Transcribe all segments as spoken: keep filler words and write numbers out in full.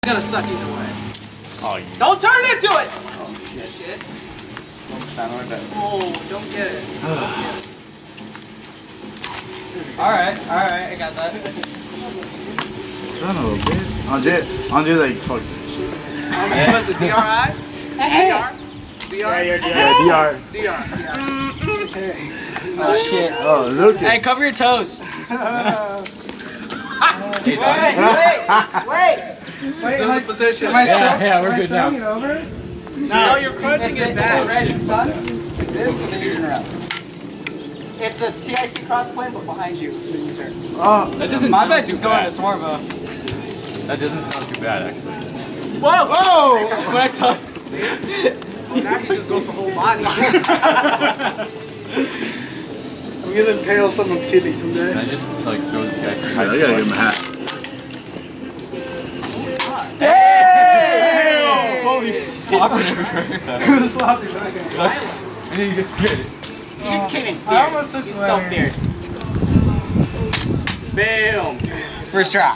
gonna suck either way. Oh, you. Don't turn into it! Oh, shit. Shit. Oh, don't get it. Alright, alright, I got that. Son of a bitch. Andre, Andre like fuck. What's it, D R I? D R? D R? Yeah, D R. D R. Oh shit. Oh, look at. Hey, cover your toes. Wait, wait, wait! Wait, in the position. Yeah, yeah, we're good now. No, you're crunching it back. Right, son. This and then you turn around. It's a T I C cross plane, but behind you. Then you turn. Oh, That doesn't My sound bet's too just going bad. to Swarbo. That doesn't sound too bad, actually. Whoa! Whoa! When I tell Well, now you just go for whole body. I'm gonna impale someone's kidney someday. Can I just like throw the guys? I gotta give him a hat. Damn! Holy slopping everywhere. It was sloppy back. And then you just get it. He just came in I fierce. almost took He's the so lemon. fierce. Bam! First try.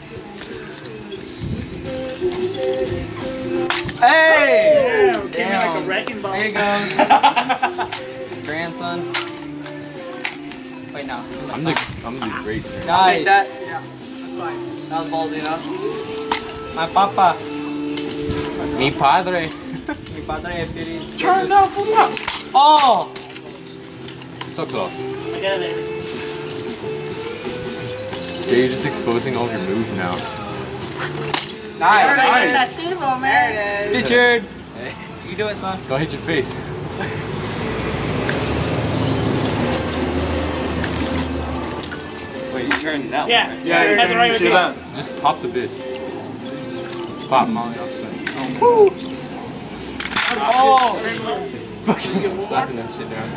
Hey! Damn, came in like a wrecking ball. There you go. Grandson. Wait, no. I'm the I'm the great here. Nice. Take that. Yeah, that's fine. That was ballsy enough. My papa. Mi padre. Mi padre es feliz. Turn up, up. Oh! So close. I got it. Yeah, you're just exposing all of your moves now. Nice. Nice. There it is. Stitchard. You can do it, son. Don't hit your face. Wait, you turned that Yeah, one. Yeah, That's the right to way. that. Just pop the bit. Pop Molly off spin. Oh! Fucking slapping that shit down.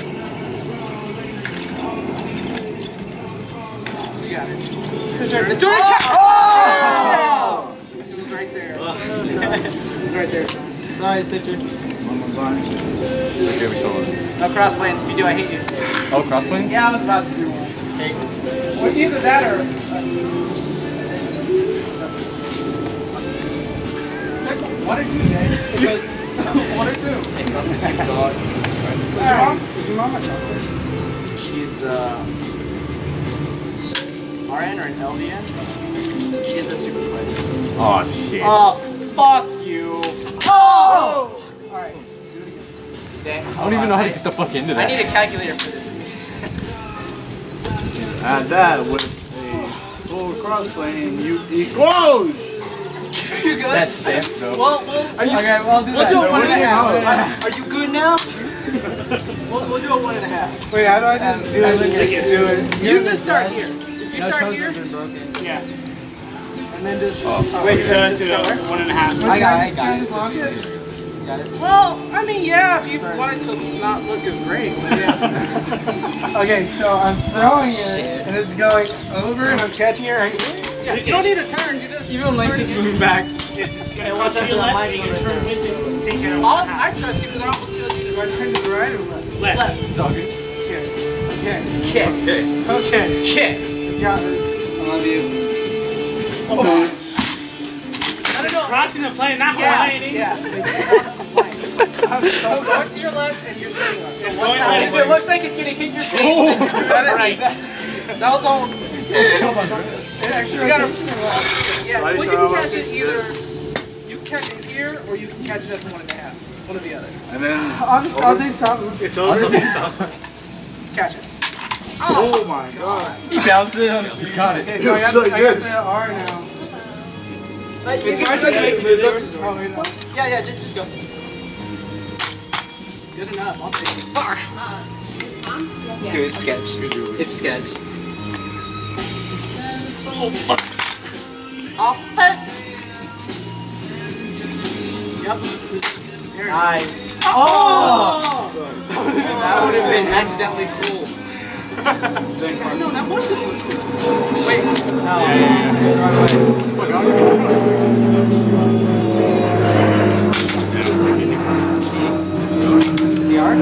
You got it. Stitchard. Turn it. Oh! It was right there. It was right there. Sorry, Stitchard. Okay, we saw it. No cross planes. If you do, I hate you. Oh, crossplanes? Yeah, I was about to do one. Okay. Well, either that or. One or two, Dave. One or two. Hey, son. Is your mom? Is your mom a She's uh, R N or an L D N. She's a super fighter. Oh shit. Oh, fuck you. Oh! Alright. Dang. I don't even know how to get the fuck into I that. need a calculator for this. And that with a full crossplane, you equal. You good? That stamps though. Well, we'll, Are you, okay, well, I'll do we'll that. do it one and a half. One and a Are, are you good now? we'll, we'll do it one and a half. Wait, how do I just do it? Just do it. You can start here. If you No start toes here, have been broken. Yeah. and then just. Oh. Wait, okay. so to the one and a half. I got it, I got it. Got it. Well, I mean, yeah, if you wanted to not look as great. But yeah. Okay, so I'm throwing it, and it's going over, and I'm catching it right here. Yeah, you don't need to turn. You just. Even Lacey's moving back. It's just gonna watch watch out to for your that left, mic and you right turn there. with it, take it I'll, out. I trust you because I almost killed you. Are you turning to the right or left? Left. Left. It's all good. Okay. Kick. Okay. Okay. Kick. Got it. I love you. I don't know. Crossing the plane, not Yeah. gliding. Yeah. So go to your left and you're straight left. So It's one going time. left. If it looks like it's gonna hit your face, Oh. then is that it? Right. That was almost. You gotta. Yeah. Well, you can catch it either. You can catch it here or you can catch it at one and a half. One or the other. And then I'll just. I'll do something. It's over. Catch it. oh my god. He bounced it on You got it. Okay, so I got, I got Yes. the R now. Like, It's you hard can- to make Oh, wait, no. Yeah, yeah, just, just go. Good enough. I'll take it. Fuck. Dude, it's sketch. It's sketch. Off it. Yep. There it is. Nice. Oh! That would have been accidentally cool. No, that was good. Wait. No. The art?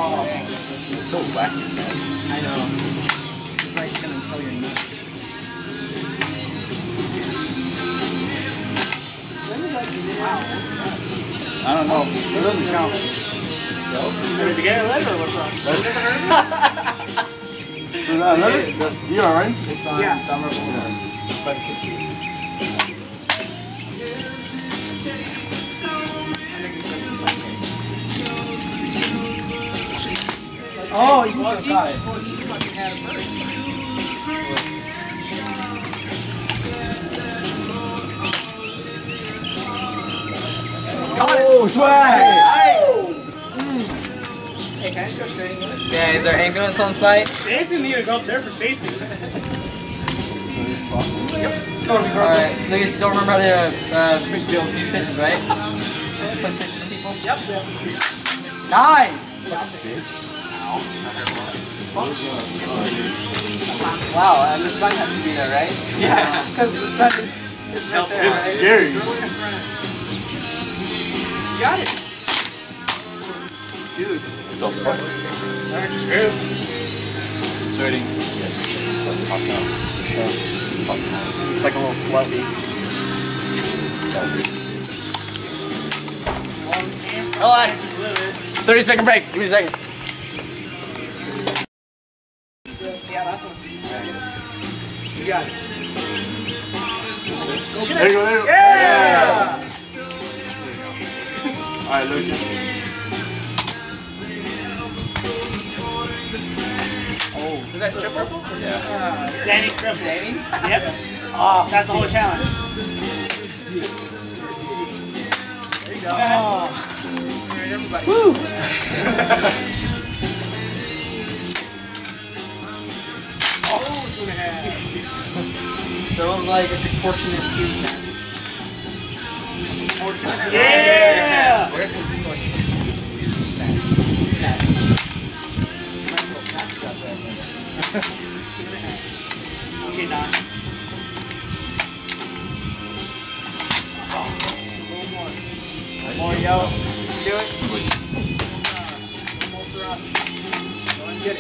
It's so wacky. I know. It's like it's gonna kill your nuts. I don't know. It doesn't count. Did you get a letter or what's wrong? Is that another? That's D R, right? It's on Yeah. Dumber by sixty. Oh, you Well, still he, got it. well, he fucking had it first. Oh, swag! Hey, can I just go straight into it? Yeah, is there ambulance on site? They didn't need to go up there for safety. Alright, you still remember how to uh, do stitches, right? Play stitches with people? Yep. Nine! Wow, and the sun has to be there, right? Yeah, because the sun is, is right there. It's scary. You got it. Dude. What the fuck? Starting. It's like a little sluggy. Relax. thirty second break. Give me a second. Yeah, last one. You got it. There you go, there you go. Yeah! Alright, look. Oh, is that triple? Yeah. Standing triple. Standing? Yep. Oh, that's the whole challenge. There you go. Alright, everybody. Woo! Oh, two and a half. That was like a proportionate cube. Yeah! Where's the proportionate stand? Nice little snatch shot there. Okay, Don. More yo. Do it. Get it.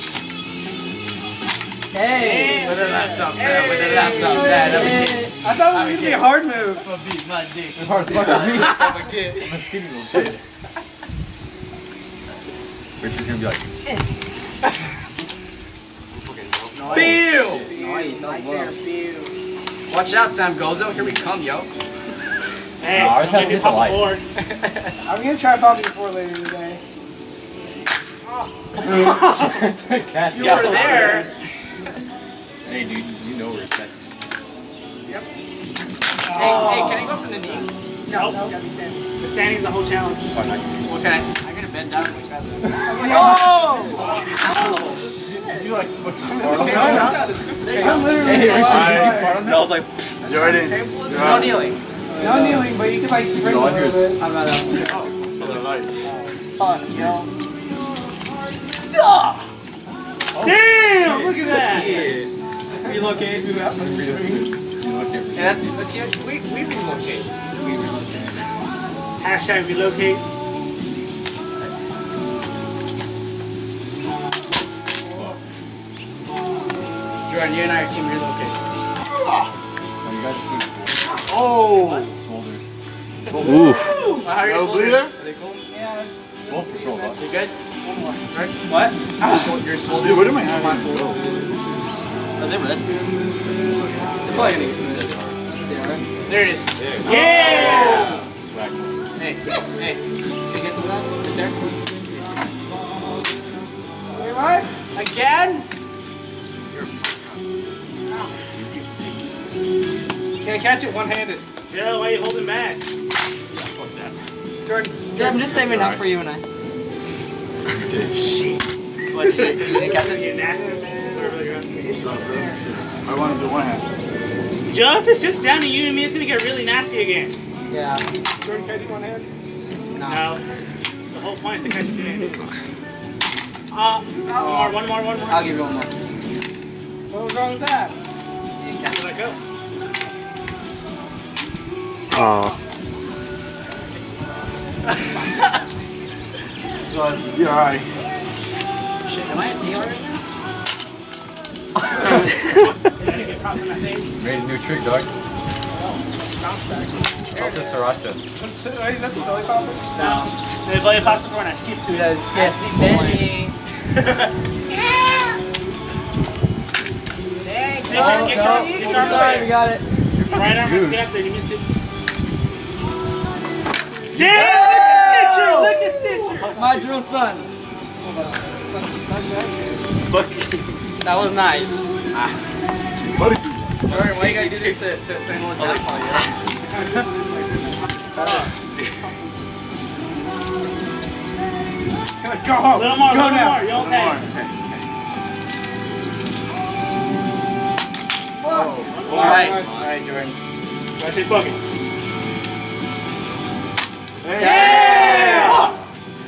Hey! With a laptop, man. With a laptop, man. I thought it was gonna be a hard move. beat my dick. It's hard to fuck with me. I'm a kid. I'm a skinny little kid. Rich is gonna be like, Feel! Right there, feel. Watch out, Sam Gozo. Here we come, yo. Hey, No, ours has maybe to hit the pop light. a board. I'm gonna try popping four later today. You were there. hey dude, you know where it's at. Hey, hey, can I go from the knee? Nope. Gotta be standing. The standing's the whole challenge. What can I? I'm gonna bend down like that. Oh! You like Hey, Rich, did you fart on that? I was like, Jordan. No kneeling. No kneeling, but you can like spring a No, I little hear bit. How about that? Fuck, yo. Damn! Look at that! Relocate. you look at Yeah, let's see. We, we relocate. We relocate. Hashtag relocate. Jordan, you and I are team relocate. Oh, you guys are too Oh! smolder. Oof. Well, how are your No shoulders? bleeder? Are they cool? Yeah. Small control, huh? You good? One more. Right? What? Swol- You're swollen? Dude, what am I having? Are they red? They're probably gonna get red. There it is. Yeah! Swag. Hey, hey. Can you get some of that? Right there? Wait, what? Again? Can't catch it one-handed. Joe, why are you holding back? Jordan. Yeah, I'm just saving up for you and I. What, shit? You didn't catch it? You're nasty. Whatever they're going. I want to do one hand. Joe, if it's just down to you and me, it's gonna get really nasty again. Yeah. Jordan catch it one-handed. No. The whole point is to catch it two-handed. Uh, one more, one more, one more. I'll give you one more. What was wrong with that? You didn't catch it. Let go. Oh. So it's D R I. Shit, am I a D already? Made a new trick, dog. What's the sriracha? Wait, that's a belly popper? No. The belly popped before and I skipped to it. Yeah, skip. Benny. Thanks. Get your, get your, get your arm away. We got it. Right arm was there, you missed it. Damn! Look at Stitcher! Look at Stitcher! My drill son. That was nice. Jordan, why you gotta do this to, to, to anyone down on you? Go A home. little more, a Go little now. more. You almost had it. Alright, alright, Jordan. I say fuck it. Yeah!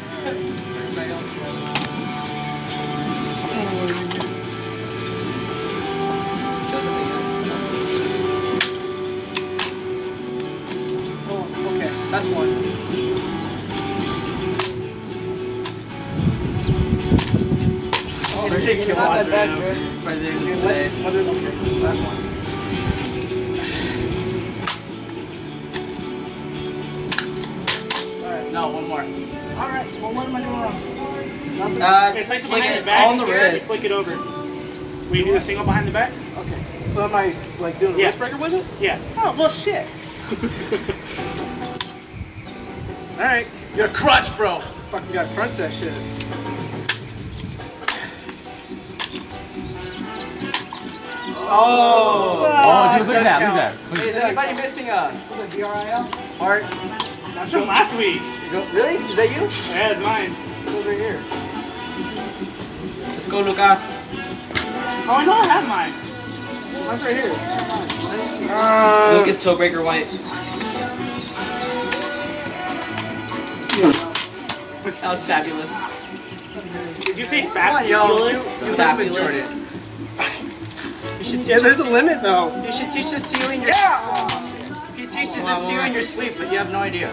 Oh, okay, that's one. It's not that bad, good. Right there. Say. Okay, last one. Alright, No, one more. alright, well what am I doing wrong? Nothing? Uh, It's like flick behind it the back. on the here, you wrist. flick it over. Will you do the single behind the back? Okay, so am I like doing a Yeah. wrist breaker with it? Yeah. Oh, well shit. Alright, you're a crunch, bro. Fucking gotta crunch that shit. Oh! Oh, dude, look at that, look at that. Hey, is anybody missing a Was it B R I L? heart? That's from last week. Really? Is that you? Yeah, it's mine. It's over here. Let's go, Lucas. Oh, I know I have mine. Mine's right here. Uh, Lucas Toebreaker White. That was fabulous. Did you say Come on, yo. fabulous? You, you fabulous. Jordan. You should teach yeah, there's us a limit though. You should teach this to you in your Yeah! He teaches this to you in your sleep, but you have no idea.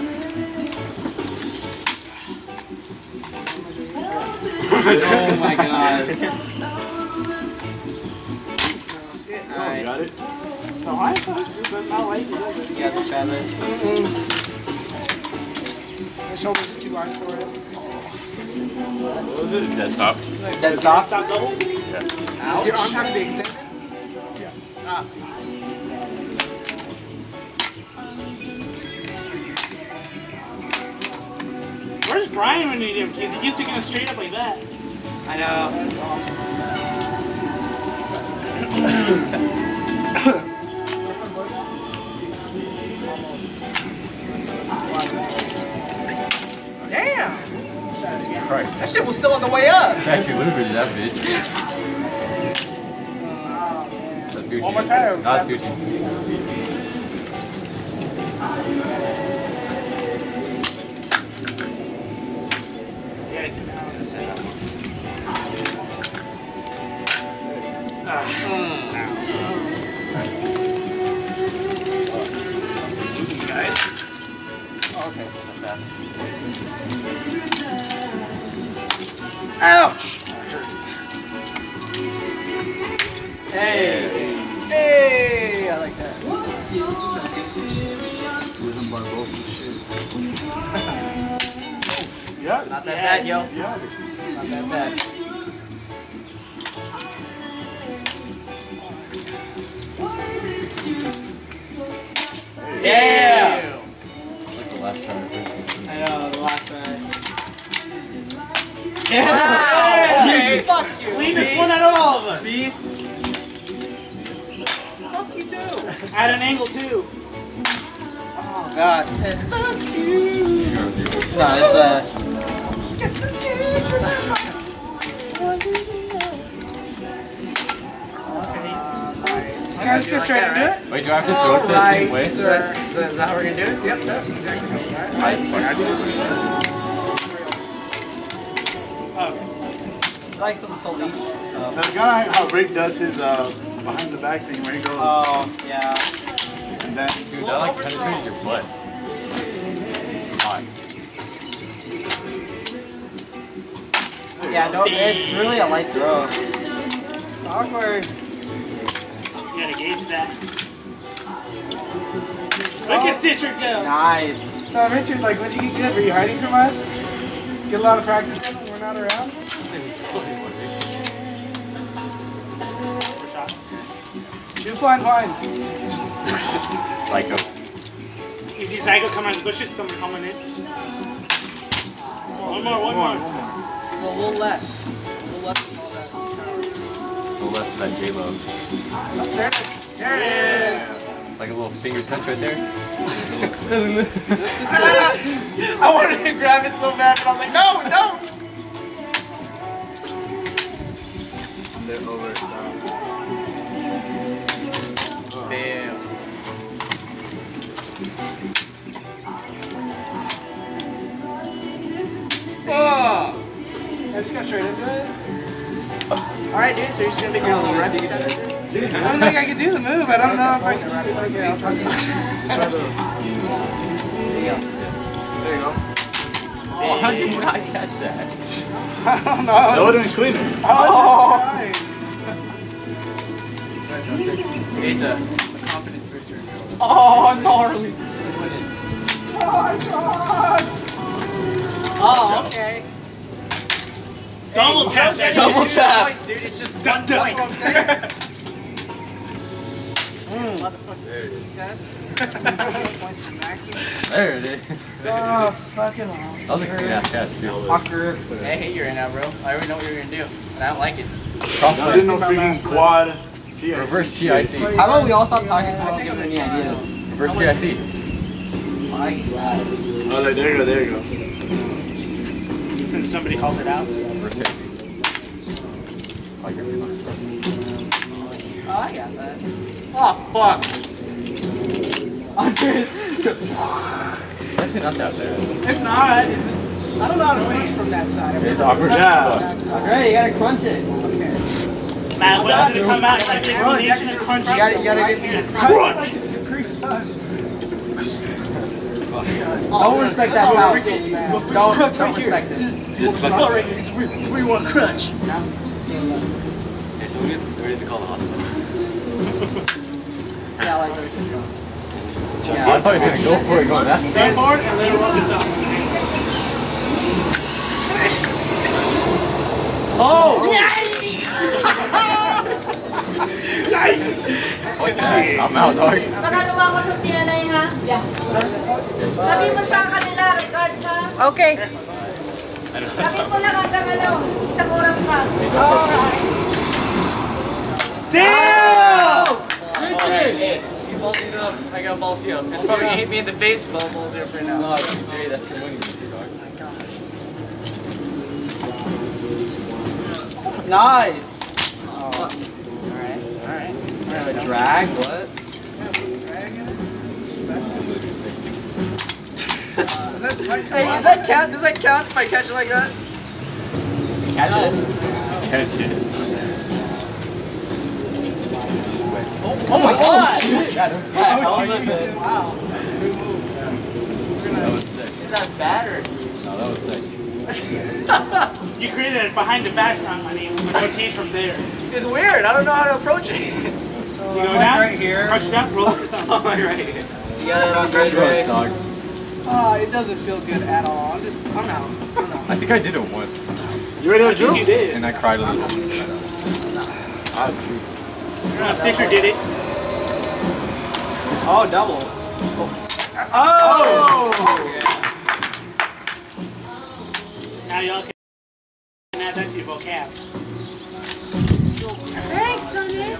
Oh my god. Alright. Got it? No, I but not like it, does it? You got this, fabulous. My shoulders are too wide for it. What was it? Dead stop. Dead stop? Stop double? Does your arm have to be extended? Ah. Where's Brian when you need him? Because he used to get him straight up like that. I know. Damn! Christ. That shit was still on the way up. Actually, limited that bitch. That's Gucci. One more time. That's Gucci. Yeah, I see that. Okay, not bad. Ouch! Hey! Hey! I like that. Yeah. Not that bad, yo. Yeah. Not that bad. Yeah! Like the last time. I know, the last time. Yeah! Okay. Fuck you! Cleanest one out of all of us. Beast. Fuck you too! At an angle too. Oh, God. No, it's, uh... You guys get straight into it? Wait, do I have to throw it the same way? sir. Is that, is that how we're gonna do it? Yep, that's exactly right. Oh. I like some salty stuff. That guy, how Rick does his uh, behind the back thing where he goes Oh, yeah. and then Dude, that like penetrated your butt. Fine. hey, Yeah, no, it's really a light throw. It's awkward. You gotta gauge that. Look at Stitcher go! Nice. So Richard, like, when'd you get good? Were you hiding from us? Get a lot of practice in when we're not around? Do fine, fine. Psycho. You see Zygo come out of the bushes, someone coming in. One more, one more. Well, a little less. A little less than all that power. No less than that J-Lo. Oh, there it is. There it is. Like a little finger touch right there. I wanted to grab it so bad, but I was like, no, no! They're over. Damn. Oh. Let's go straight into it. Alright, dude, so you're just gonna make your little run stuff? I don't think I can do the move. I don't know if I can. Okay, I'll try to. There you go. Oh, how did you not catch that? I don't know. That would have been cleaner. Oh! He's a confidence booster. Oh, gnarly. This is what it is. Oh, my God. Oh, okay. Double tap! Double tap! Points, dude, it's just Dun, one dun. point. What I'm saying? There it is. Oh, fucking hell. That was a clean ass catch, too. Fucker. I hate you right now, bro. I already know what you're gonna do, and I don't like it. I didn't know freaking quad. T I C. Reverse T I C. How about we all stop talking so we don't give them any ideas? Reverse T I C. My God. Oh, there you go, there you go. Since somebody called it out. Reverse T I C. Like your Oh, I got that. Oh, fuck. It's actually not that bad. It's not. It's just, I don't know how to reach from that side. I've It's never awkward. Yeah. from that side. Great, you gotta crunch it. Matt, when it's gonna come out like explanation and crunch. You gotta, you gotta get Crunch! Like it's Capri Sun. Don't respect that power. Don't, don't respect this. This is already, it's where, it's where you want to crunch. Okay, so we're ready to call the hospital. Yeah, like I thought he was gonna go for it going that Stand forward and then roll it down. Oh! I'm out, dog. Magagawa ko sa C N A ha? Yeah. Sabi mo sa kanila, regards ha? Okay. Sabi mo lang hanggang ano, isang oras pa. Damn! Richard! You ballsy up. I got ballsy up. It's probably gonna hit me in the face, but I'm ballsy up right now. No, Jay, that's your winning, dog. Nice! Oh. Alright, alright. Alright, a drag, what? Hey, does that count? Does that count if I catch it like that? Catch it. Catch it. Oh my god! Wow. That was sick. Is that bad or? No, that was sick. You created it behind the background, honey, and we're gonna change from there. It's weird. I don't know how to approach it. So You I'm go like down, right here. crush it up, roll it down. right here. You got it on great Gross, way. dog. Oh, it doesn't feel good at all. I'm just, I'm out. I'm out. I think I did it once, You ready to I think you did. and I cried a little. Uh, Stitcher did it. Oh, double. Oh! Now y'all can add that to your vocab. Thanks, Sonny.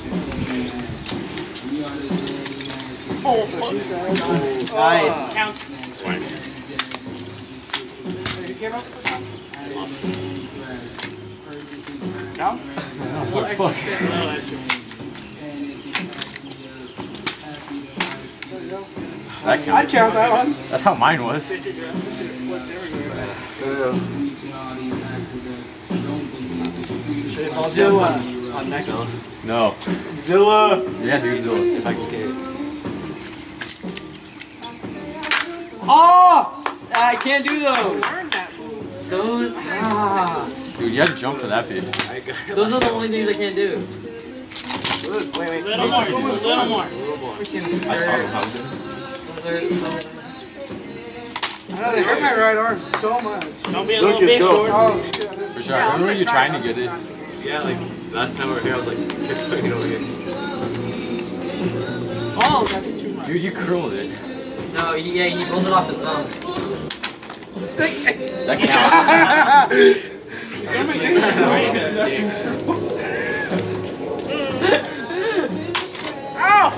Nice. Counts. You came up with this one? No? Oh, that's true. That I'd counted. count that one. That's how mine was. Zilla. On next one. No. Zilla. Yeah, dude, Zilla. If I can get it. Oh! I can't do those. Learn that move. Those, ah. Dude, you had to jump for that bitch. Those are the only things I can't do. Wait, wait. Little more, just a little more. I probably housed it. I know, they hurt my right arm so much. Don't be a little bit short. Oh, shit. For sure. I remember when you were trying to get it. Yeah, like last time we were here, I was like, kept trying to get over here. Oh, that's too much. Dude, you curled it. No, he, yeah, he pulled it off his thumb. That Ow!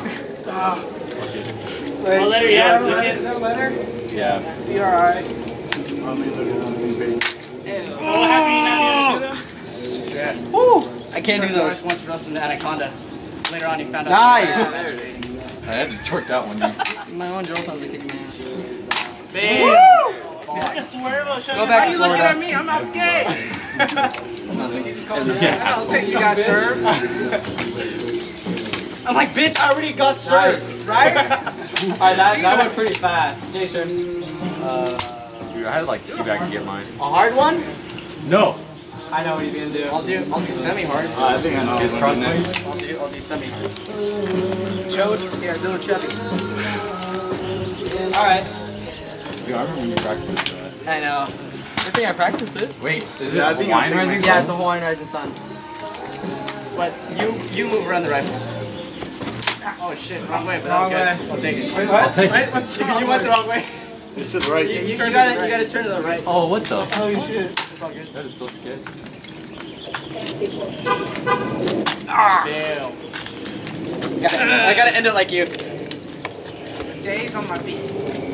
Like, What letter you have? Is that letter? Yeah. D R I. I'm looking at the page. So happy you not Woo! I can't do those once for us in Anaconda. Later on, he found out. Nice! I had to torque that one, dude. My own drill sounds like kicking my ass. Bam! Go Go Why back are to you looking Florida. at me? I'm not gay. Yeah, I'll take you guys served. I'm like, bitch, I already got served. Right? Alright, that, that went pretty fast. Jason. Uh, Dude, I had to like teabag to get mine. a hard one? No! I know what he's gonna do. I'll do, I'll do semi-hard. Uh, I think I know. His what cross I'm doing next. plates? I'll do, I'll do semi-hard. Chode? Yeah, do a chubby. Alright. Dude, I remember when you practiced that. I know. Good thing I practiced it. Wait, is Yeah, I it think Hawaiian I'll take Rising my- Yeah, Sun? it's a Hawaiian Rising Sun. But you, you move around the rifle. Oh shit, wrong way, but that was good. I'll take it. Wait, I'll what? take Wait, it. what's You, you went the wrong way. This is right. You, you, you gotta, you gotta turn to the right. Oh, what the? Holy shit. It's all good. That is so scary. Damn. Gotta, I gotta end it like you. Jay's on my feet.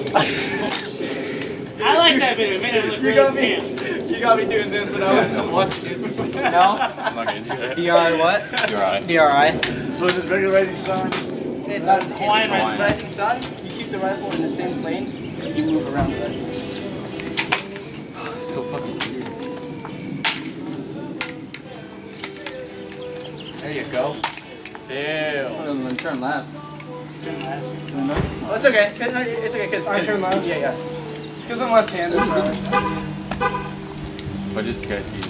I like that video. It made it look You really got me. damn. You got me doing this when I was watching it. No? I'm not gonna do that. D R what? You're alright. D R I. So this is regular Rising Sun. It's, Hawaiian it's Rising. rising sun. You keep the rifle in the same plane, and you move around the rifle. So fucking cute. There you go. Ew. Turn left. Oh, it's okay. It's okay, because... I turn left? Yeah, yeah. It's because I'm left-handed, bro. But just catch you.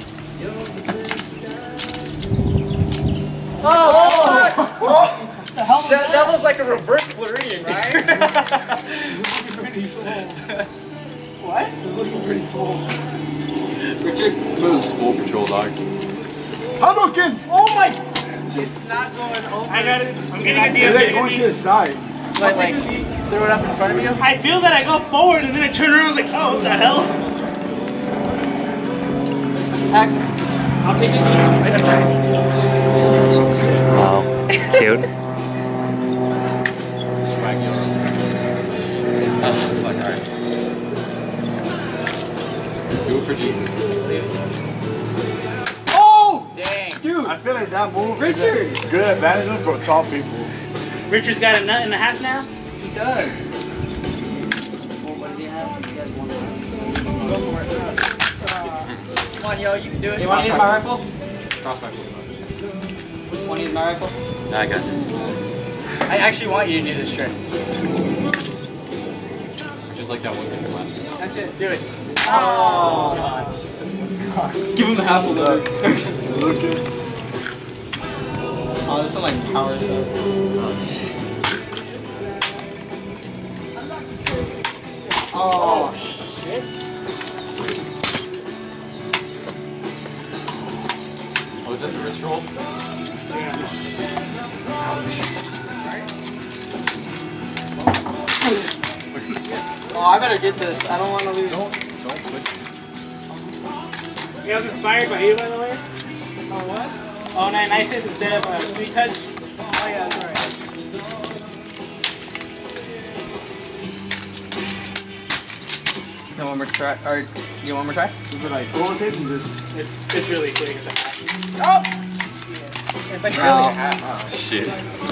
Oh! oh. That, that was like a reverse Floridian, right? Pretty swole. What? It was looking pretty swole. Richard. Full patrol dog. Hadouken! Oh my... It's not going over. I got it. I'm getting a They're like going deal. to the side. Like, like, throw it up in front of you? I feel that I go forward and then I turn around. I was like, oh, what the hell? Hack. I'll take it. Right up there. Wow, cute. Oh, fuck, alright. Do it for Jesus. Oh! Dang. Dude, I feel like that move Richard! is a good advantage for tall people. Richard's got a nut and a half now. He does. Well, what does he have? He has one left. Go for it. Uh, come on, yo, you can do it. You want to use my rifle? Cross rifle. Want to use my rifle? Nah, I got it. I actually want you to do this trick. Just like that one thing last week. That's it. Do it. Oh, God. Give him the half a look. Looking. Oh, this one like power stuff. Oh, shit. Oh, is that the wrist roll? Oh, I better get this. I don't want to lose. Don't, don't push. You guys inspired by you, by the way? Oh, what? Oh, nine nices instead of a sweet touch. Oh, yeah, that's right. You want one more try? Or you want one more try? Is it like rotate and just... It's it's really quick. It's a half. Oh! It's like really a half. Oh, shit.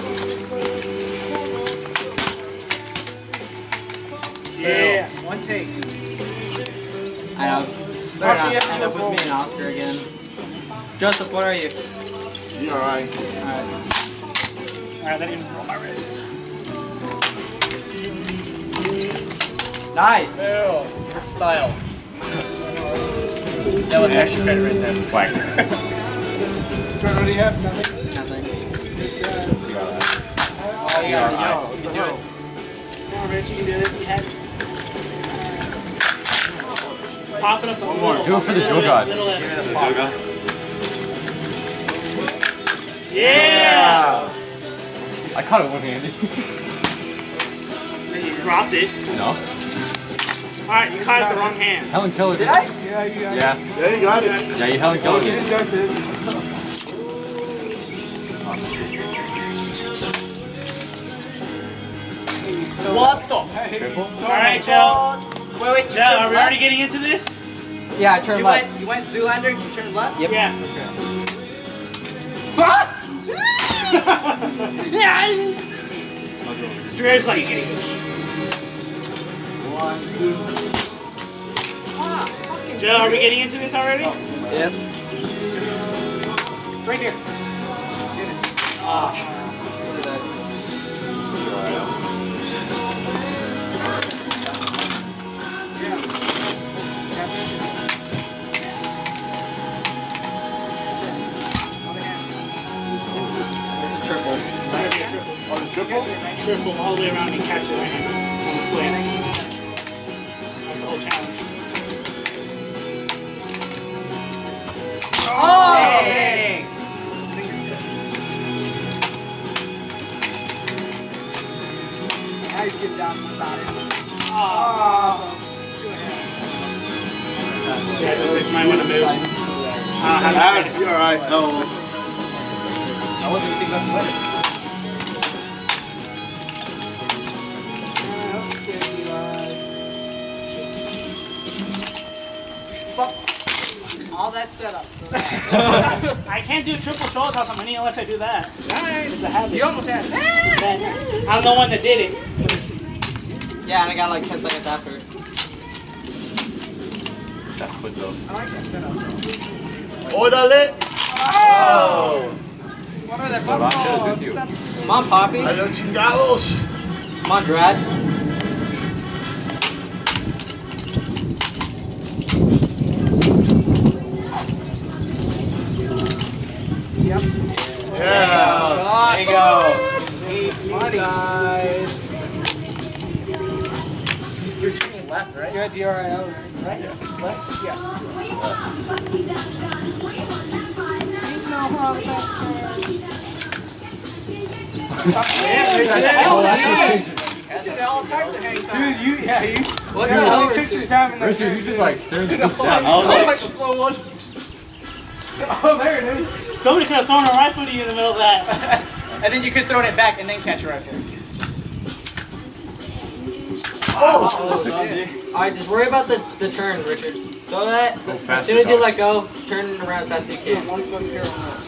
Yeah. One take. I know. Better not end up with me and Oscar again. Joseph, what are you? You alright. Alright. Alright, let me roll my wrist. Nice. Good style. That was extra credit right there. Whack. Turn, what do you have? Nothing. Nothing. Oh, you got it. Yo, you can do it. Come on, Rich, you can do this. You have it. Pop it up the One more. middle. Do it for the Middle Joe God. left, middle left. Joga. Yeah! I caught it one-handed. Then you dropped it. No. Alright, you caught it the wrong hand. Helen Keller. Did I? Yeah, you got it. Yeah. Yeah, you got it. Yeah, you Helen Keller. You just got this. What the? Alright, Joe. Wait, wait, you Joe, are turned we left? already getting into this? Yeah, I turned You left. went, you went Zoolander, you turned left? Yep. Yeah. Drew's like, One, two. Joe, are we getting into this already? Yep. Right here. Look at that. It's a triple. On the triple? Triple all the way around and catch it right hand on the slant. That's the whole challenge. Oh! Dang! Now you get down about it. Oh. Yeah, it looks like you might want to move. Uh, how Ah, do you you're alright. No. I wasn't thinking about the weather. All that setup. I can't do triple shoulder toss on many unless I do that. Alright. It's a habit. You almost had it. Then, I'm the one that did it. Yeah, and I got like ten seconds after. That's good though. I like that setup. Órale. Oh! What are they? So I'm sure it's with you. Come on, Poppy. A los chingados. Come on, Drad. Yep. Yeah. There you go. Money. Guys. You're turning left, right? You're at D R I L, right? Left? Yeah. Oh, that's Shit, all types of hang time. Dude, you, yeah, you. What Dude, the you hell? really took some time in that. Richard, you just like staring at the I shot. was I like, like the slow one. Oh, there it is. Somebody could have thrown a rifle to you in the middle of that. and then you could throw it back and then catch a rifle. Alright, just worry about the, the turn, Richard. Throw that. As fast soon you as you go. let go, turn around as fast as you can. One foot here.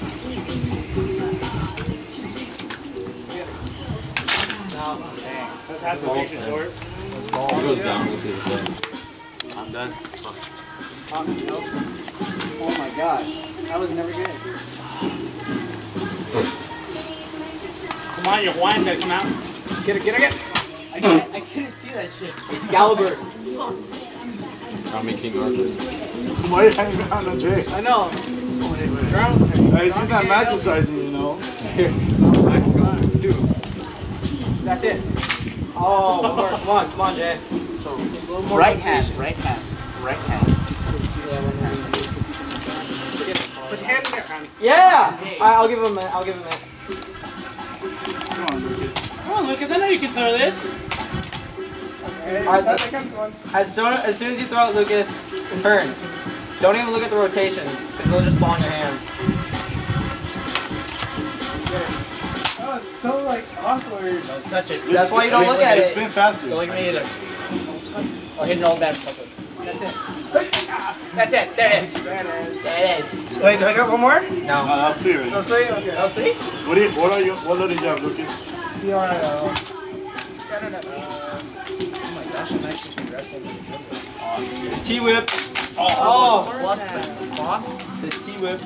No. That's half the basic door. He goes down with his uh, I'm done. Oh my gosh. That was never good. Come on, your wine gotta come out. Get it, get it, get it. I can't, I couldn't see that shit. Excalibur. Tommy King Arthur. Why are you hanging behind the Jay? I know. Drown turn. Hey, she's not master sergeant, you know. That's it. Oh, one more. Come on, come on, Jay. Right hand, right hand, right hand. Put your hand in there. Yeah! Alright, I'll give him a minute. I'll give him a minute. Come on, Lucas. Come on, Lucas, I know you can throw this. Alright, That comes one. as soon as soon as you throw it, Lucas, turn. Don't even look at the rotations, because they'll just fall in your hands. Oh, it's so like awkward. Don't touch it. That's why you don't look at It's it. been faster. Don't look at me either. I'll hit an old bad fucker. That's it. That's it. There it is. There it is. There it is. Wait, do I got one more? Oh, No. that was three already. No, say okay. That was three? What, do you, what are you? What letter do you have, Lucas? D R I L. Oh my gosh, I'm actually progressing. T-whip. Oh, Oh, what the fuck? the T-whip.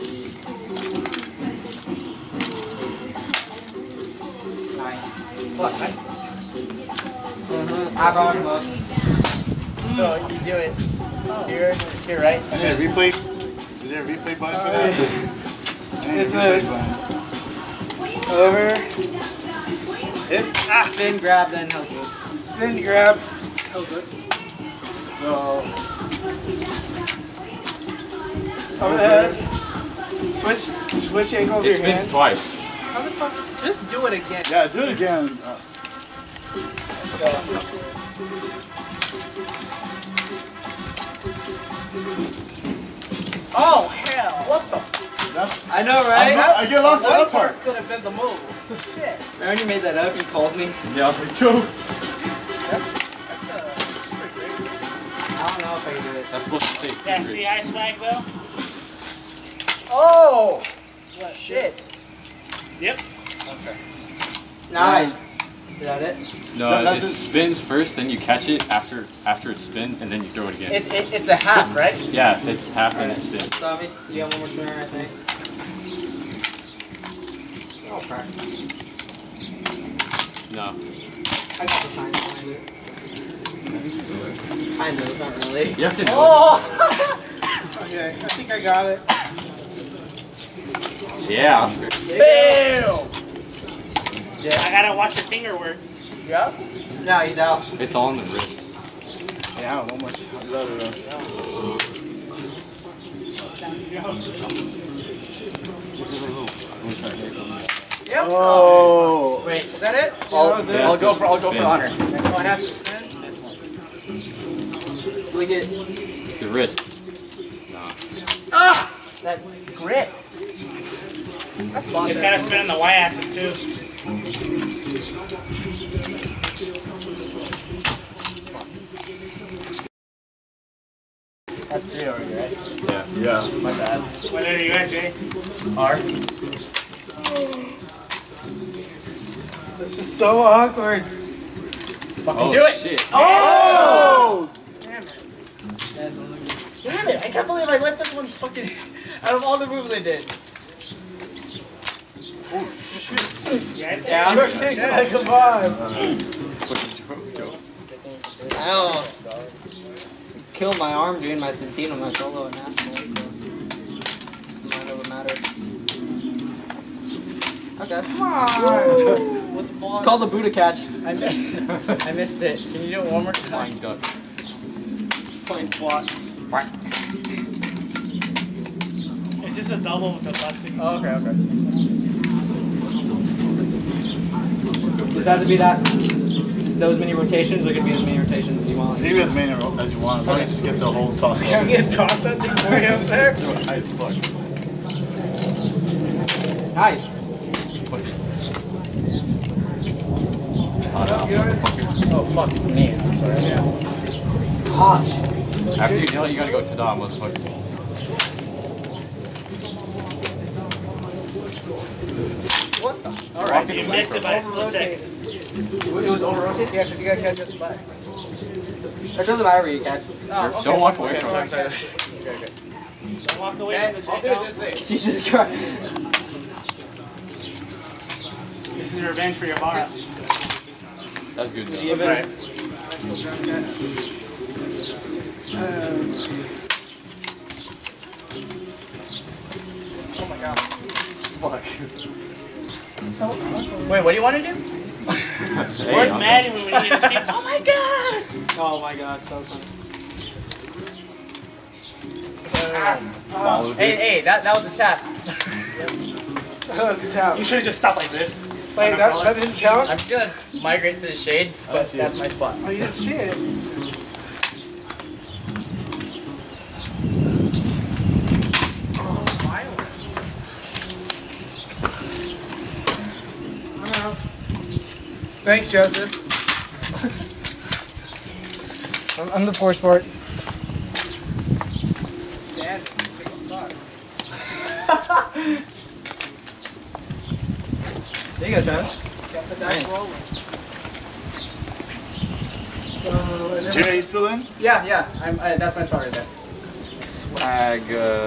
Nice. Fuck, I, Mm-hmm. Eyebrow and look. so you do it. Here, here, right? Is there a replay? Is there a replay button for that? It's this. Over. Hit, ah, spin, grab, then held hook. Spin, grab. Held hook. So, Over the head. Switch, switch angle of It your spins hand. twice. How the fuck? Just do it again. Yeah, do it again. Uh, Oh hell! What the? that's, I know, I, right? I get lost in One that part part. could have been the move. Shit. I already made that up. He called me. Yeah, I was like, go. That's, that's uh, pretty great. I don't know if I can do it. That's supposed to say Yeah, secret. see, I swag though. Oh! Shit. Yep. Nice. Is that it? No, That- it that's it. spins first, then you catch it after after it spins, and then you throw it again. It, it, it's a half, right? Yeah, it's half and it spins. Tommy, you got one more spinner, I think. Oh, practice. No. I got the sign behind it. Kind of, not really. You have to know. Oh! Okay, I think I got it. it. Yeah, Oscar. Bam! I gotta watch your finger work. Yeah? No, he's out. It's all on the wrist. Yeah, one more. I'd rather, uh, Yep. Oh. Wait, is that it? Yeah, I'll, that was it. I'll go for I'll go for Spin. honor. Next one has to spin. This one. Look at The wrist. Ah! That grip. It's gotta spin on the y-axis too. That's three already, right? Yeah. Yeah. My bad. What are you at, Jay? R. This is so awkward. Fucking Oh do it. shit. Oh! Damn it. Damn it. I can't believe I let this one fucking out of all the moves I did. Yes. yeah. Sure takes it like a boss. I almost killed my arm doing my Centino, my solo at national. So might over matter. Okay. Come on. With the ball. It's called the Buddha catch. I, mi- I missed it. Can you do it one more time? Flying duck. Flying swat. It's just a double with the busting. Oh, okay, okay. Does that have to be that? Those many rotations, or could be as many rotations as you want? Leave it as many as you want. As long as you just get the whole toss. Can we get tossed that thing way up there? Nice. Oh, fuck, it's me. I'm sorry. Gosh. After you nail it, you gotta go ta-da, motherfucker. What the? Alright, You missed it by a split second. It was over rotated? Yeah, because you gotta catch it at the back. It doesn't matter where you catch. Oh, okay. Don't walk away Okay, from sorry, it. sorry. Okay, okay. Don't walk away Okay, from this I'll right do now. it this way. Jesus Christ. This is revenge for your bar. That's good though. Even. Right. Oh my god. Wait, what do you want to do? Hey, Where's I'm- Maddie when we need to see? Oh my god! Oh my god, so funny. follows Hey, it. hey, that, that was a tap. That was the tap. You should have just stopped like this. Wait, that, that didn't count? I'm just gonna migrate to the shade, but that's my spot. Oh, you didn't see it. Thanks, Joseph. I'm, I'm the four sport. Stand. Take a fuck. There you go, Travis. Got the dice rolling. Jay, are you still in? Yeah, yeah, I'm, I, that's my spot right there. Swag. Uh,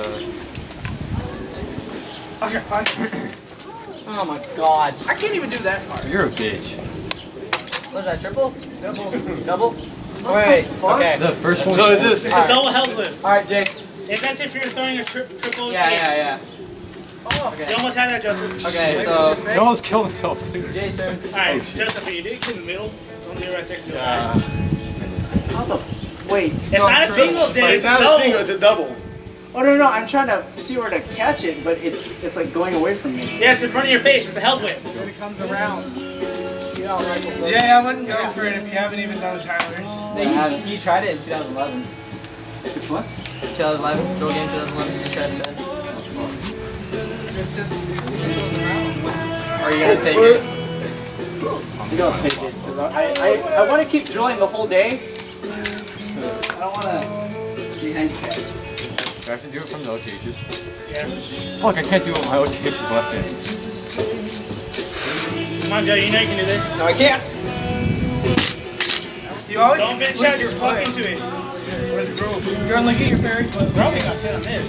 Oscar, Oscar. Oh my god. I can't even do that part. you're a bitch. What is that, triple? Double. Double? Wait, okay. The first one. So is this? It's a double hell's whip. Alright, Jake. If that's if you're throwing a tri triple. Yeah, kick. yeah, yeah. You almost had that, Joseph. Okay, so. He almost killed himself, too. Jason. Alright, Joseph, you did in the middle. Don't do it right there. Yeah. How the? Wait. It's no, not I'm a trying- single, Dave. It's not no. a single, it's a double. Oh no, no, I'm trying to see where to catch it, but it's it's like going away from me. Yeah, it's in front of your face. It's a hell's whip. When it comes around. Jay, I wouldn't go for it if you haven't even done Tyler's. He, he tried it in two thousand eleven. Which one? twenty eleven, Joe game two thousand eleven, he tried it then. It just, it just goes around. Are you gonna take it? You don't take it. 'Cause I, I, I want to keep drilling the whole day. I don't want to be handicapped. Do I have to do it from the O T Hs? Yeah. Fuck, I can't do it with my O T Hs left hand. Come on, Joe. You know you can do this. No, I can't. You always Don't bitch out. Just walk into it. You're on, look at your fairy. Bro, we got shit on this.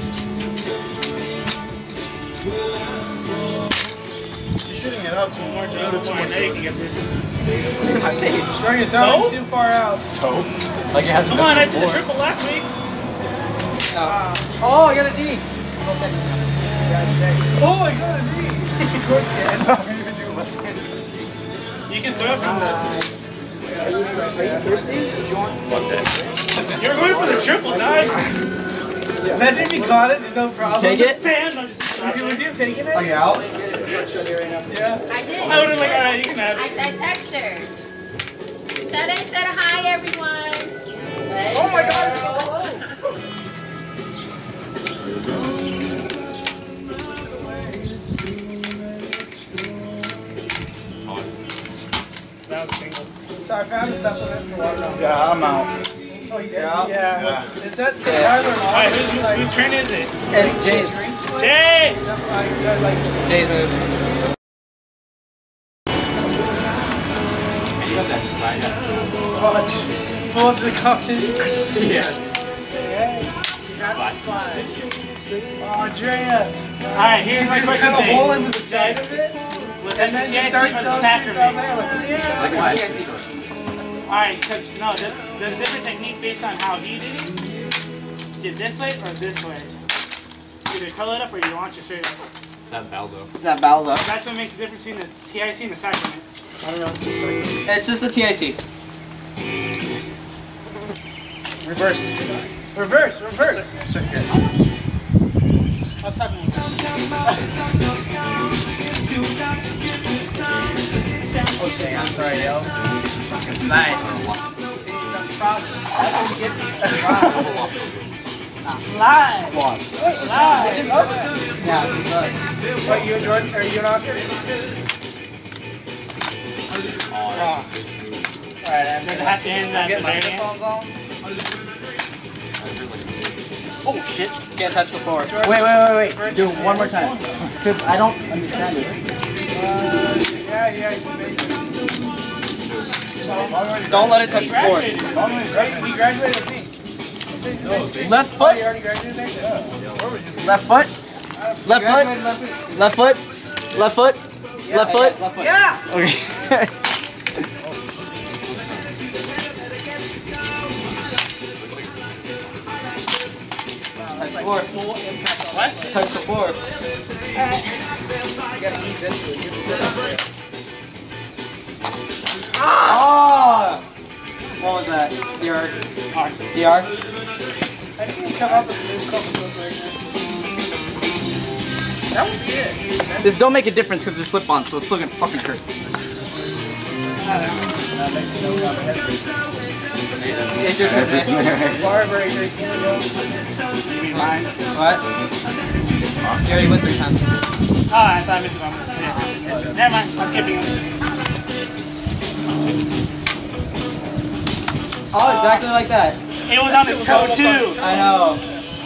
You're shooting it out too One more, much. Joe. One more. Now you can get this. Throwing your thumb So? too far out. So? Like it hasn't Come on, I been did the before. triple last week. Oh, I got a D. Oh, I got a D. You can throw from this. Are you thirsty? You're going for the triple, dog. Imagine if you caught it, there's no problem. Take it? Bam! No, just Would you, would you have taken it? Are you out? I did. I would have like, alright, you can have I, it. I text her. Shade said hi, everyone. Oh my god! That was a single. So I found a supplement for watermelon. Yeah, I'm out. Oh, you did? Yeah. Yeah. Yeah. Is that Yeah. Tyler and Alright, Austin? whose, Like, whose turn is it? It's Jay's. Jay! like, they're like, Jay's move. You got that slide up. punch. Pull up the cuffin. Yeah. Okay. You got the slide. Oh, Andrea. Alright, here's my Just question cut a thing. hole into the side of it, Was and that then the you T I C start or the throwing shit down sacrament? there. Like, yeah. Like what? Alright, because no, there's, there's a different technique based on how he did it. Did this way or this way. Either curl it up or you launch it straight up. That Baldo. That valve up. That's what makes the difference between the T I C and the sacrament. I don't know. It's just the T I C. Reverse. Reverse, reverse. What's happening? Okay, I'm sorry, yo. Fucking slide. That's the problem. That's what you get. Slide! Slide! Just us? Yeah, it's us. What, you and Jordan? Are you and Oscar? Alright, I'm Does it gonna have to end at get the my very end? slip-ons on. Oh shit! Can't touch the floor. Wait, wait, wait, wait. Do it one more time. Because I don't understand it. Uh, yeah, yeah, you basically. Don't let it touch the floor. Graduated. Right? We graduated with me. Left Oh, foot. you already graduated next year? Left foot. Left foot. Left foot. Left foot. Left foot. Left foot. Yeah! Okay. Touch the floor. What? Touch the floor. Oh! What was that? D R. D R. I just need to come up with a new couple of right That would be it. This don't make a difference because it's slip on, so it's still gonna fucking hurt. It's your turn, man. now. Bar breaker. What? You already went three times. Oh, I thought I missed one. Yeah, never mind. I'm skipping it. Oh, exactly like that. It was on his toe too. I know.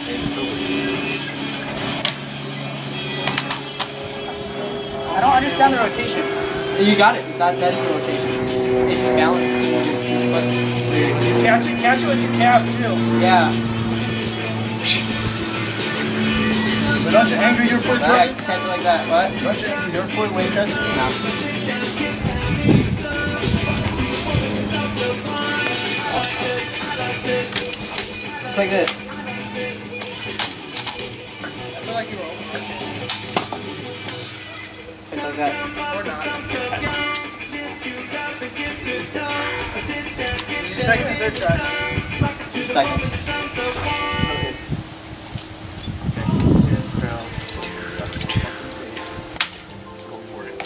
I don't understand the rotation. You got it. That, that is the rotation. It just balances. Just catch it, catch it with your calf too. Yeah. But don't you anger your foot, Yeah, Jordan? catch it like that. What? Don't you anger your foot when you catch it? No. It's like this. I feel like you were over. It's like that. Or not. Second and third try. Second. So it's. Go for it.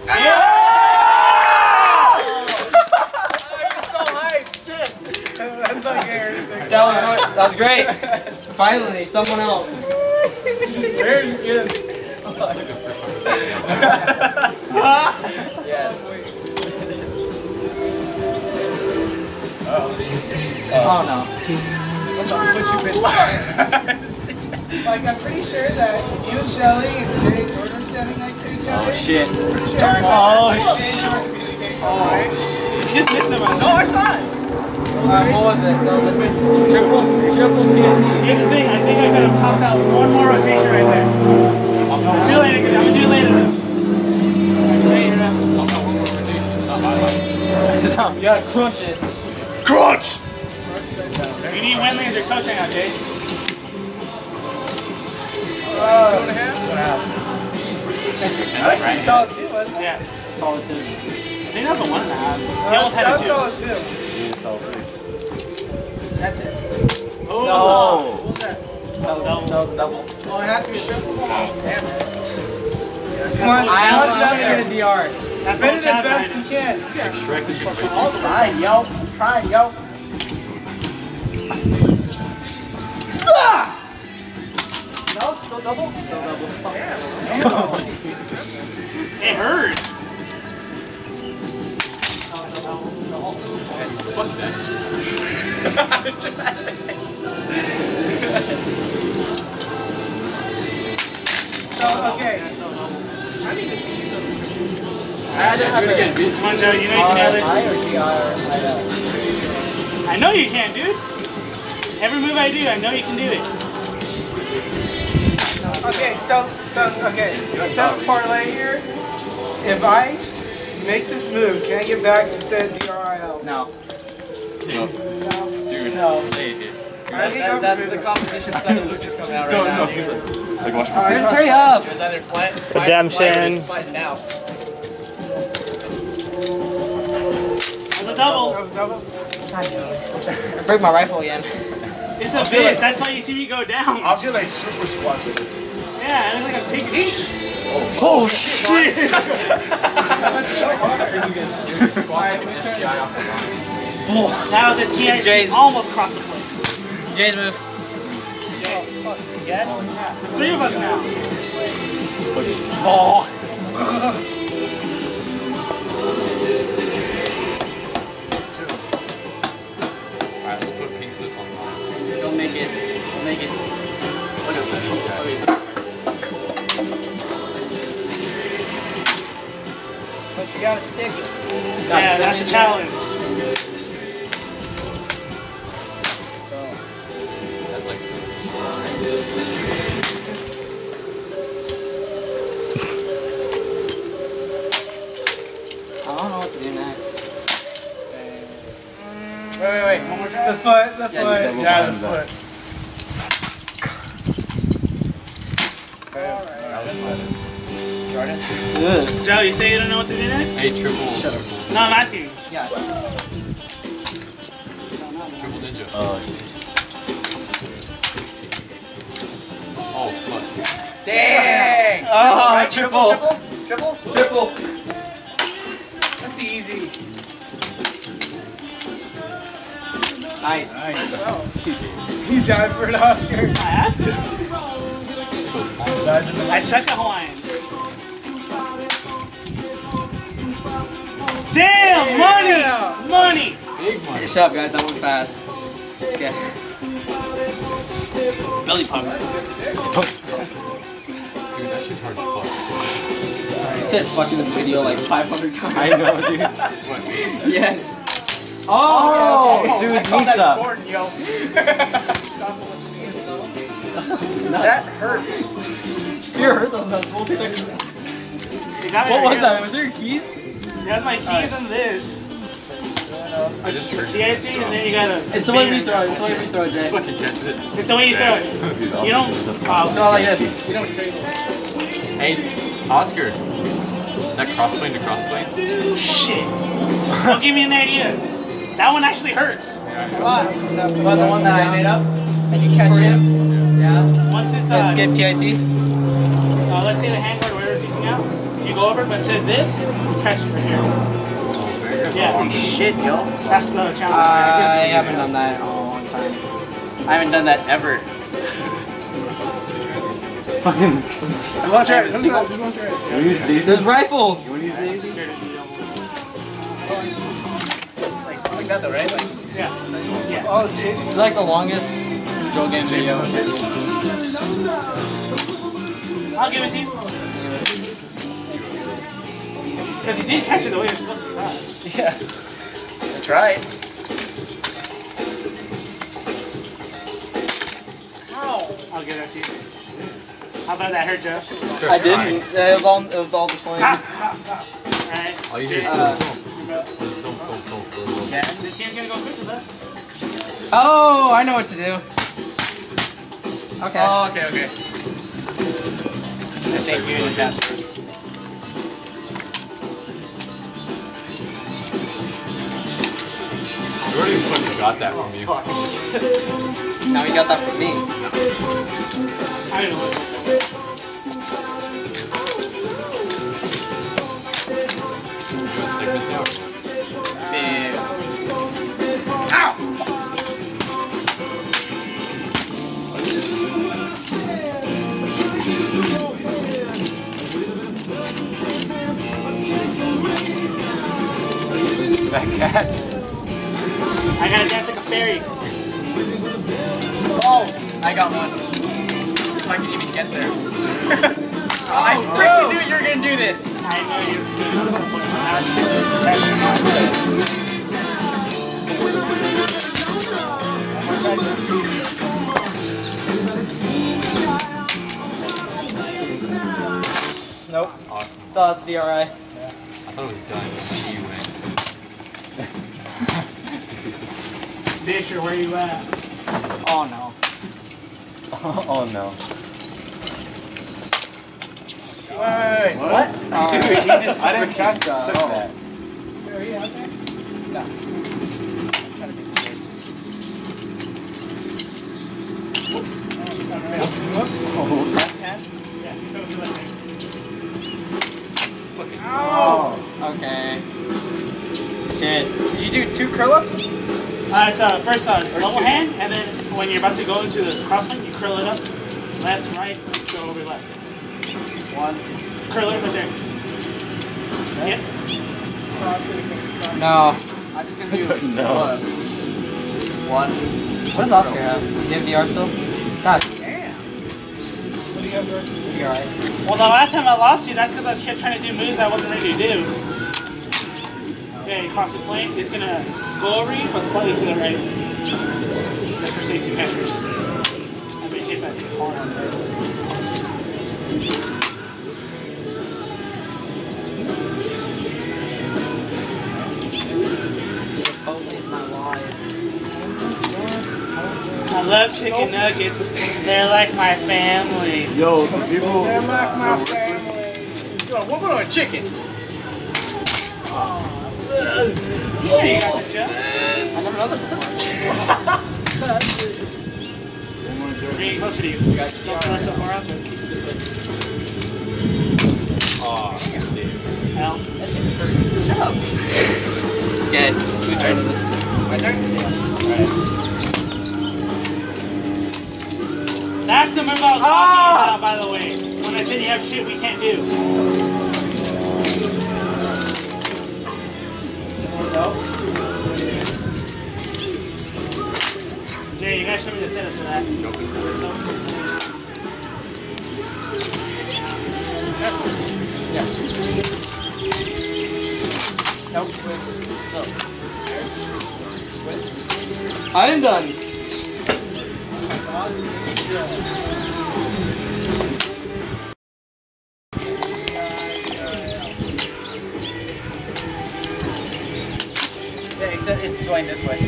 That's not good. That was that was great. Finally, someone else. There's good. Yes. Oh no. Like, I'm pretty sure that you and Shelly and Jay Jordan are standing next to each other. Oh shit. Oh, shit. Alright. You just missed someone. No, I saw it. Alright, what was it? That was a triple, triple T S E. Here's the thing, I think I could have popped out one more rotation right there. I'm gonna do later, I'm gonna do later. Later. You gotta crunch it. Crunch! You need Wendley as your coach right now, Jay. Uh, two and a half? That's right. Solid two, wasn't it? Yeah. Solid two. I think that was a one and a half. He That almost was, had that a was two. solid two. That's it. Oh, No. What was that? That was, that was a double. Oh, it has to be a triple? Damn it. Come on, I challenge am it up not there. gonna D R. That's Spin what it as Chad fast as did. you can. Shrek is gonna All the time, yo. Try, yo. Ah! No, still double? Still double. It hurts. So, okay. I need to see these other triples. Come on, Joe, you know you can nail this. I know you can, dude. Every move I do, I know you can do it. Okay, so, so, okay. Tell parlay here. If I make this move, can I get back instead of D R I L? No. Dude, No. hey, hey. I think I'm That's the moving. competition side of Luke is coming out right No, now. no, he's like, like watch me. Alright, Just hurry up. It was either flight, Redemption. fight now. That's a double. That was double. Break my rifle again. It's a bitch. That's why you see me go down. I'll get like super squats with it. Yeah, I look like a pig. Oh shit! That was a T I It's Jay's. almost crossed the plate. Jay's move. There's three of us now. Alright, let's put pink slips on mine. Don't make it. Don't make it. Look at this. But you gotta stick it. Yeah, that's a challenge. That's like I don't know what to do next. Wait, wait, wait. One more time. The foot, the foot. double Yeah, the time that. foot. Ugh. Joe, you say you don't know what to do next? Hey, triple. No, I'm asking. Yeah. Triple ninja. Uh, oh, fuck. Dang! Oh, triple. Triple? Triple. That's easy. Nice. You died for an Oscar. I have to. I suck at Hawaiian. Damn, money! Money! Big money. Shut up, guys. That went fast. Okay. Belly pop. Dude, that shit's hard to fuck. You said fuck in this video like five hundred times. I know, dude. What, me? Yes. Oh, dude, knee stuff. Important, yo. That hurts. You hurt those nuts. We'll take it. You got it What right was here. that? Was there your keys? That's my keys and this. I just heard D I C, and then you gotta. It's the way we throw it. It's the way we throw it, Jay. Fucking catch it. It's the way you throw it. You don't. Uh, Throw it like this. You don't. Hey, Oscar. That crossplane to crossplane? shit. Don't give me any ideas. That one actually hurts. What? The, what, the one that I made up? And you catch it. Yeah. Once it's uh, Escape T I C. uh, let's say the handguard, whatever it's using out. You go over, but instead of this, you catch it right here. Yeah. Holy shit, yo. That's the challenge. I haven't done that in a long time. I haven't done that ever. Fucking. Just want to try it. Just want to try it. You use these? There's rifles. You want to use these? Like that though, right? Like, Yeah. Yeah. Oh, it's It's like the longest drill game video. I'll give it to you. Because you did catch it the way it's supposed to be caught. yeah. I tried. I'll give that to you. How about that hurt, Joe? I didn't. It was all. It was all the sling. Alright. All you hear is Uh, Yeah. This game's gonna go quick with us. Oh, I know what to do. Okay. Oh, okay, okay. I think you did that. I already fucking got that from you. Now you got that from me. I don't know. Segment out. Man. That catch. I gotta dance like a fairy. Oh, I got one. If I can even get there. I freaking knew you were gonna do this. I know you're Nope. Awesome. So that's D R I. I thought it was done. See you win. Fisher, where you at? Oh no. Oh no. Wait, wait, wait. What? Dude, he just, I didn't catch that. Oh. Oh. Okay. Shit. Did you do two curl ups? Uh, it's uh, first uh, double hand, and then when you're about to go into the crosswind, you curl it up, left, right, go over left. One. Curl it right there. Yep. No. I'm just gonna do No. uh, one. What does Oscar have? Do you have D R still? God. Damn. D R I. Well, the last time I lost you, that's because I kept trying to do moves I wasn't ready to do. Okay, cross the plane. It's gonna go over you, but slightly to the right. That's for safety measures. I've been hit that hard on there. I love chicken nuggets. They're like my family. Yo, some people. They're like my family. Yo, what about a chicken? Yeah, you got the joke. I never know that before. We're getting closer to you. You got Don't throw so far out, but keep it this way. Oh, shit. Al. Shut up. Okay. Whose turn is it? My turn? Alright. That's the move I was talking Ah! about, by the way. When I said you have shit we can't do. Jay, you gotta show me the setup for that. Nope. Twist. So. Twist. I am done. Yeah, except it it's going this way.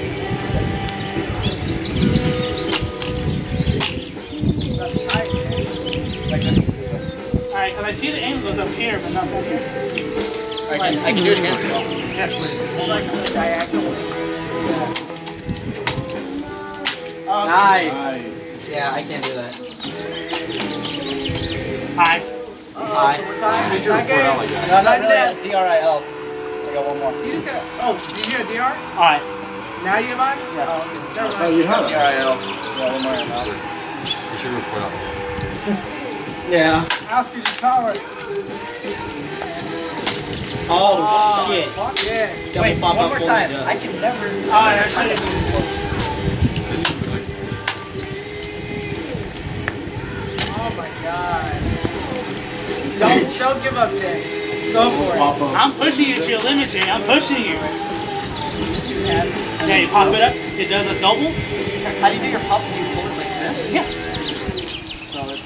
That's tight, man. Like this, this way. Alright, because I see the angle goes up here, but not down here. I can, I can do it again. Yes, please. It's like diagonal. Um, Nice. Yeah, I can't do that. Hi. Hi. Time. No, not really. D R I L. I got one more. You just got. Oh, did you get a D R? Alright. Now you have mine? Yeah. Oh, okay. Never mind. Oh, you have D it. R I L. Yeah, one more. You should report out. Yeah. Oscar's your power. Oh, shit. Fuck yeah. Double Wait, pop one up more full time. jump. I can never. Alright, actually. Oh my god. Don't, don't give up, Jay. Go for it. I'm pushing you to your limit, Jay. I'm pushing you. Yeah, you pop it up. It does a double. How do you do your pop? Do you pull it like this? Yeah. So it's.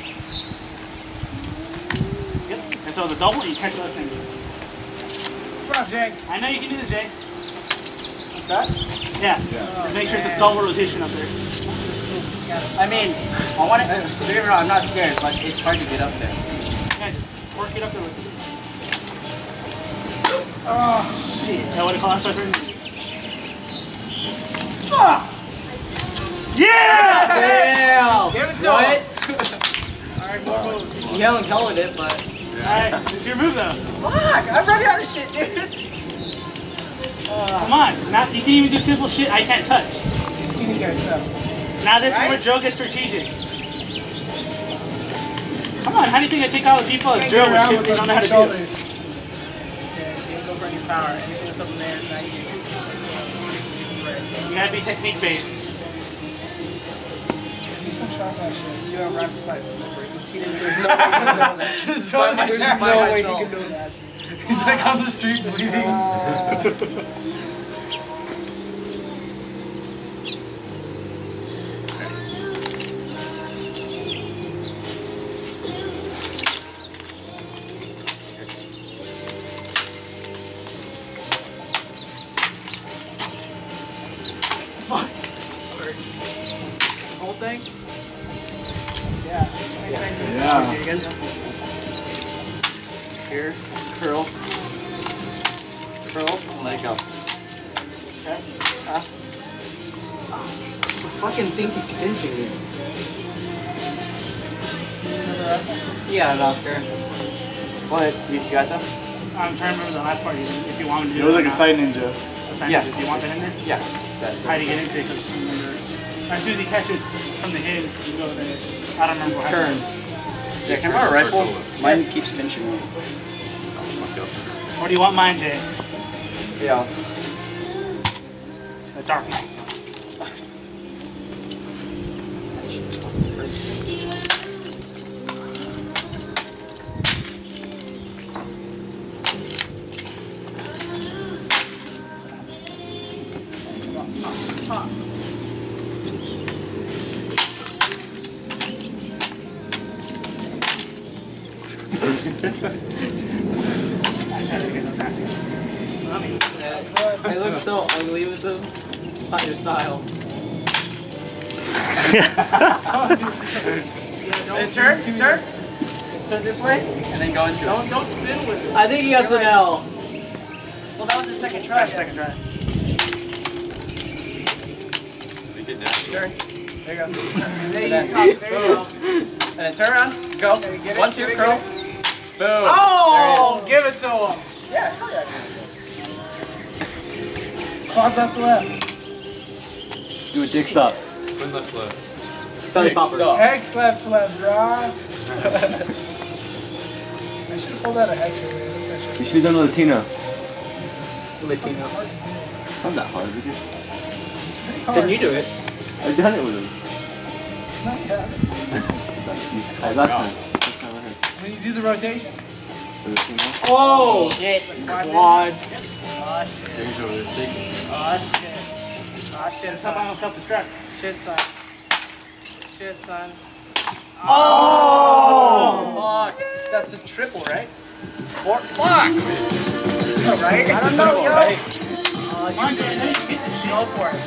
Yep. And so the double, you catch the other thing. Come on, Jake. I know you can do this, Jay. Like that? Yeah. Just make sure it's a double rotation up there. I mean, I want to. Don't get me wrong, I'm not scared, but it's hard to get up there. Yeah, just work it up there with you. Oh, shit. Is that what it calls for? Ah! Yeah! Damn! Give it to What? him. Alright, more moves. You haven't called it, but. Alright, it's your move though. Fuck! I'm running out of shit, dude. Come on. Now, you can even do simple shit I can't touch. You skinny guys stuff. Now this Right? is where Joe gets strategic. Come on, how do you think I take out a default as Joe with shit they don't know how to do? Yeah, you can go for any power. Anything that's up in there is not you. You gotta be technique based. Do some shot that shit. You don't rap fight. There's no way he can know that. There's no way he can know that. He's like on the street bleeding. Whole thing? Yeah. Yeah. Here, curl. Curl, let it go. I fucking think he's pinching me. Yeah, Oscar. What? You got them? I'm trying to remember the last part you did, if you wanted to do It was or like a not. side ninja. A side Yeah. ninja. Do you want that in there? Yeah. That. How do you get into it? 'Cause I don't remember. As soon as you catch it from the hinge, you go there. I don't remember what Turn. happened. Yeah, can I borrow a rifle? Mine keeps pinching me. Or do you want mine, Jay? Yeah. The dark one. I look so ugly with them. Not your style. And turn, turn. Turn this way, and then go into it. Don't, don't spin with it. I think he got an L. Well, that was the second try. That's the second try. Turn. There you go. There you go. There you go. And then turn around. Go. Okay, get it, One, two, get it, curl. get Boom. Oh! Give it to him. Yeah, hell yeah. Quad left to left. Do a dick stop. When left left. Belly popper. Stop. X left to left, bro. I should have pulled out a headset. Man. That's my You should have done Latino. Latino. Not that hard, because shit. Then you do it. I've done it with him. Not yet. He's high last time. Last time I heard. When you do the rotation. Latino. Oh! Shit. Quad. Oh shit. James over there shaking. Oh shit. Oh shit, Stop son. on self-destruct. Shit, son. Shit, son. Oh! Fuck. That's a triple, right? Four. Fuck! Right? I don't know, yo. Right? Come on, Jay. I know you can Go for it.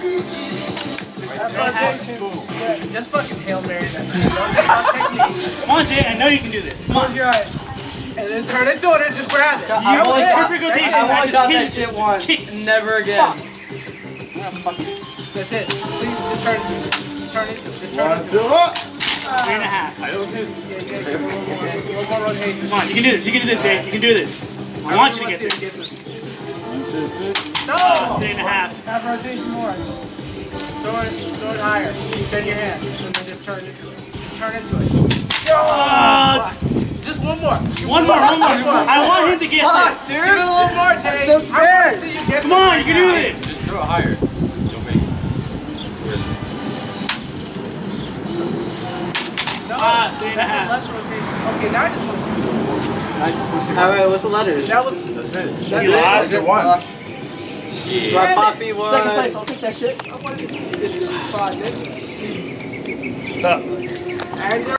Just fucking Hail Mary that shit. Don't think about technique. Come on, Jay. I know you can do this. Come on. Close your eyes. And then turn into it and just grab it. I only Yeah. got, Perfect rotation. I only Just got kick that it. shit Just once. kick. Never again. That's it. Please just turn into it. Just turn into it. Just turn One, into two, it. up. Three and a half. Yeah, yeah, yeah. One more rotation. Come on, you can do this. You can do this, Jay. You can do this. I want you to get Let's see this. if we One, two, three. No! Three and a half. Half rotation more. Throw it, throw it higher. Extend your hand. And then just turn into it. Just turn into it. Uh, Just one more. one more, one more. I want him to get this. Give it a little more, Jay. I'm so scared. I want to see you get Come this on, right you can now. do this. Just throw it higher. You'll make it. I swear. No. Ah, three and a half. Less rotation. Okay, now I just want to see. I just want to see All right, what's the letters? That was. That's it. That's You it. lost. Get one. Shit. Do I poppy one? Second place, I'll take that shit. I want to see this spot. This. What's up? And